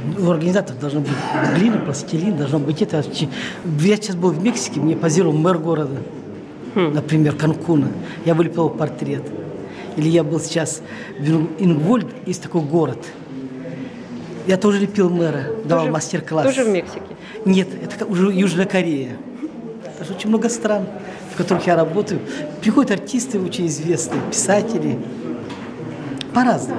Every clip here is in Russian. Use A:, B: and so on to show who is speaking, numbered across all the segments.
A: У организаторов должна быть глина, пластилин, должно быть это. Я сейчас был в Мексике, мне позировал мэр города, например, Канкуна. Я вылепил портрет. Или я был сейчас в Ингвольд, есть такой город. Я тоже лепил мэра, давал мастер-класс.
B: Тоже в Мексике?
A: Нет, это уже Южная Корея. Даже очень много стран, в которых я работаю. Приходят артисты очень известные, писатели. По-разному.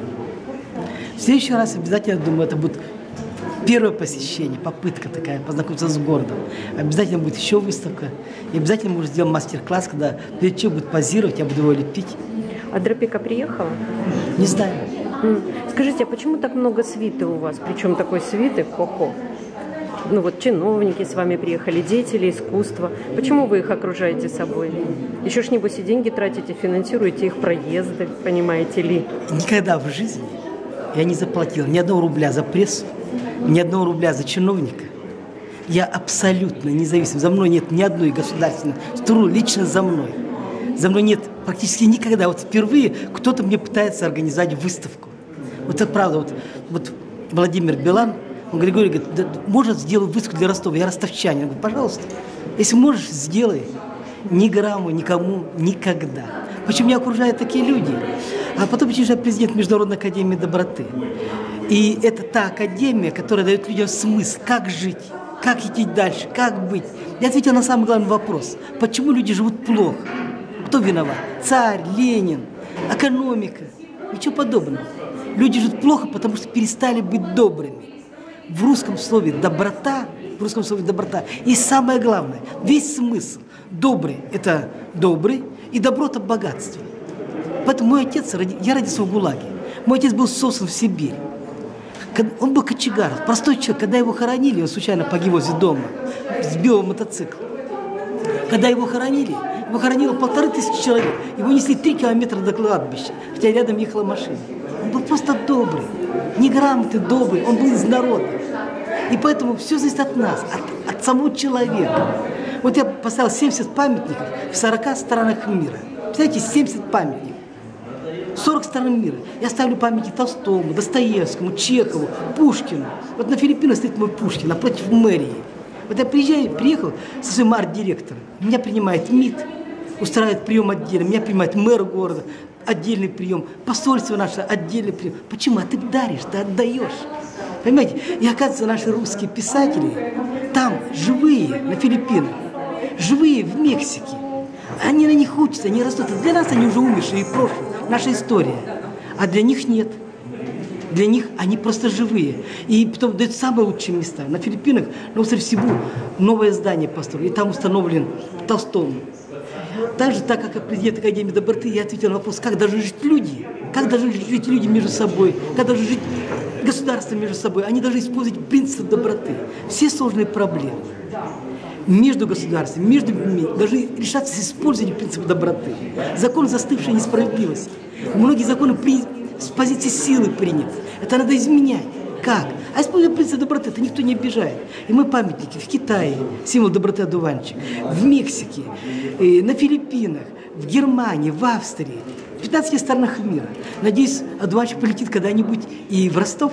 A: В следующий раз обязательно, думаю, это будет первое посещение, попытка такая, познакомиться с городом. Обязательно будет еще выставка. И обязательно мы уже сделаем мастер-класс, когда перед чем будет позировать, я буду его лепить.
B: А Драпика приехала?
A: Не знаю.
B: Скажите, а почему так много свиты у вас? Причем такой свиты, хо-хо. Ну вот чиновники с вами приехали, деятели искусства. Почему вы их окружаете собой? Еще ж, небось, и деньги тратите, финансируете их проезды, понимаете ли?
A: Никогда в жизни я не заплатил ни одного рубля за прессу, ни одного рубля за чиновника. Я абсолютно независим. За мной нет ни одной государственной структуры, лично за мной. За мной нет практически никогда. Вот впервые кто-то мне пытается организовать выставку. Вот это правда. Вот Владимир Билан, он Григорий говорит, да, может, сделаю выставку для Ростова. Я ростовчанин. Я говорю, пожалуйста, если можешь, сделай. Ни грамма никому никогда. Почему меня окружают такие люди? А потом я президент Международной академии доброты. И это та академия, которая дает людям смысл, как жить, как идти дальше, как быть. Я ответил на самый главный вопрос. Почему люди живут плохо? Кто виноват? Царь, Ленин, экономика. Ничего подобного. Люди живут плохо, потому что перестали быть добрыми. В русском слове доброта, и самое главное, весь смысл. Добрый – это добрый, и добро – это богатство. Поэтому мой отец, я родился в ГУЛАГе. Мой отец был сослан в Сибирь. Он был кочегар, простой человек. Когда его хоронили, он случайно погиб возле дома, сбил мотоцикл. Когда его хоронило 1500 человек. Его несли 3 километра до кладбища, хотя рядом ехала машина. Он был просто добрый, неграмотный, добрый, он был из народа. И поэтому все зависит от нас, от самого человека. Вот я поставил 70 памятников в 40 странах мира. Представляете, 70 памятников. 40 стран мира. Я ставлю памятники Толстому, Достоевскому, Чехову, Пушкину. Вот на Филиппинах стоит мой Пушкин, напротив мэрии. Вот я приехал со своим арт-директором. Меня принимает МИД, устраивает прием отдельно. Меня принимает мэр города, отдельный прием. Посольство наше, отдельный прием. Почему? А ты даришь, ты отдаешь. Понимаете? И оказывается, наши русские писатели там живые, на Филиппинах, живые в Мексике. Они на них учатся, они растут. Для нас они уже умершие и прошлые, наша история. А для них нет. Для них они просто живые. И потом дают самые лучшие места. На Филиппинах, на острове Сибу, новое здание построили. И там установлен Толстому. Также, так как президент Академии доброты, я ответил на вопрос, как должны жить люди. Как должны жить люди между собой. Как должны жить государства между собой. Они должны использовать принцип доброты. Все сложные проблемы между государствами, между людьми должны решаться с использованием принципа доброты. Закон застывшей несправедливости. Многие законы с позиции силы приняты. Это надо изменять. Как? А используя принцип доброты, это никто не обижает. И мы памятники в Китае, символ доброты одуванчик, в Мексике, на Филиппинах, в Германии, в Австрии, в 15 странах мира. Надеюсь, одуванчик полетит когда-нибудь и в Ростов.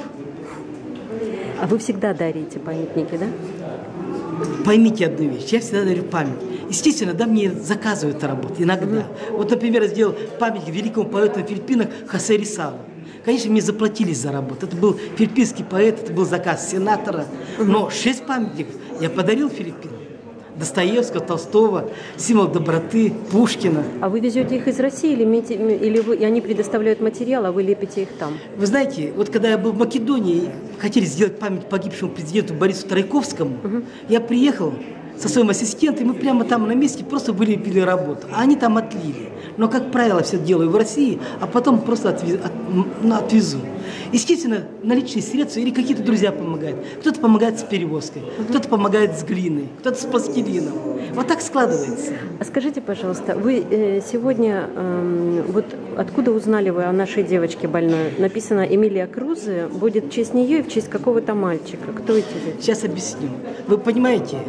B: А вы всегда дарите памятники, да?
A: Поймите одну вещь, я всегда дарю память. Естественно, да, мне заказывают эту работу иногда. Вот, например, я сделал памятник великому поэту на Филиппинах Хосе Рисалу. Конечно, мне заплатили за работу. Это был филиппинский поэт, это был заказ сенатора. Но 6 памятников я подарил Филиппинам. Достоевского, Толстого, символ доброты, Пушкина.
B: А вы везете их из России или они предоставляют материал, а вы лепите их там?
A: Вы знаете, вот когда я был в Македонии, хотели сделать память погибшему президенту Борису Трайковскому, я приехал со своим ассистентом, и мы прямо там на месте просто вылепили работу. А они там отлили. Но, как правило, все делаю в России, а потом просто отвезу. Естественно, наличные средства или какие-то друзья помогают. Кто-то помогает с перевозкой, кто-то помогает с глиной, кто-то с пластилином. Вот так складывается.
B: А скажите, пожалуйста, вы сегодня, вот откуда узнали вы о нашей девочке больной? Написано Эмилия Крузе, будет в честь нее и в честь какого-то мальчика. Кто эти люди?
A: Сейчас объясню. Вы понимаете,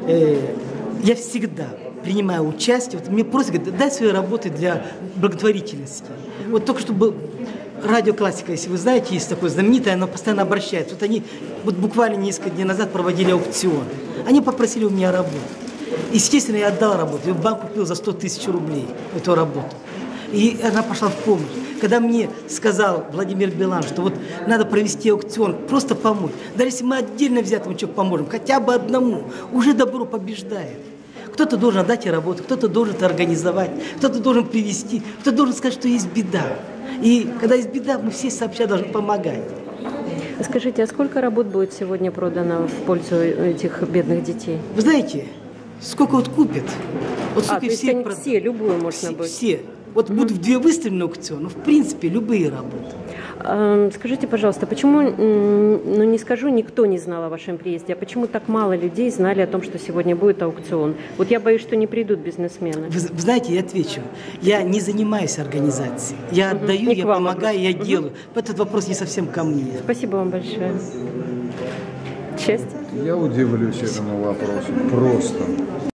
A: я всегда принимаю участие. Вот мне просят, говорят, дай свои работы для благотворительности. Вот только что был радиоклассика, если вы знаете, есть такое знаменитое, оно постоянно обращается. Вот они вот буквально несколько дней назад проводили аукцион. Они попросили у меня работу. Естественно, я отдал работу. Я в банк купил за 100 тысяч рублей эту работу. И она пошла в помощь. Когда мне сказал Владимир Билан, что вот надо провести аукцион, просто помочь. Даже если мы отдельно взятому человеку поможем, хотя бы одному, уже добро побеждает. Кто-то должен отдать ей работу, кто-то должен это организовать, кто-то должен привести, кто-то должен сказать, что есть беда. И когда есть беда, мы все сообща должны помогать.
B: Скажите, а сколько работ будет сегодня продано в пользу этих бедных детей?
A: Вы знаете, сколько вот купят? Вот сколько
B: то есть
A: все,
B: они все, любую можно будет?
A: Все. Вот будут в 2 выставлены аукционы, ну, в принципе, любые работы.
B: Скажите, пожалуйста, почему, ну не скажу, никто не знал о вашем приезде, а почему так мало людей знали о том, что сегодня будет аукцион? Вот я боюсь, что не придут бизнесмены.
A: Вы знаете, я отвечу. Я не занимаюсь организацией. Я отдаю, я помогаю, я делаю. Этот вопрос не совсем ко мне.
B: Спасибо вам большое. Счастья.
C: Я удивлюсь этому вопросу. Просто.